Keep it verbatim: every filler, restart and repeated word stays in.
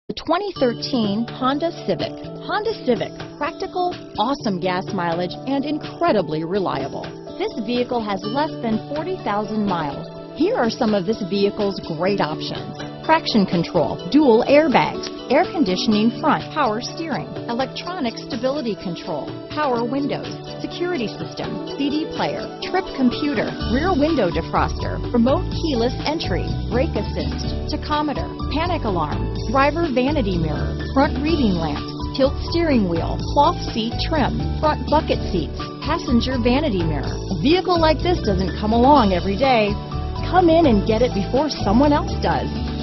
The twenty thirteen Honda Civic. Honda Civic, practical, awesome gas mileage, and incredibly reliable. This vehicle has less than forty thousand miles. Here are some of this vehicle's great options: traction control, dual airbags, air conditioning front, power steering, electronic stability control, power windows, security system, C D player, trip computer, rear window defroster, remote keyless entry, brake assist, tachometer, panic alarm, driver vanity mirror, front reading lamps, tilt steering wheel, cloth seat trim, front bucket seats, passenger vanity mirror. A vehicle like this doesn't come along every day. Come in and get it before someone else does.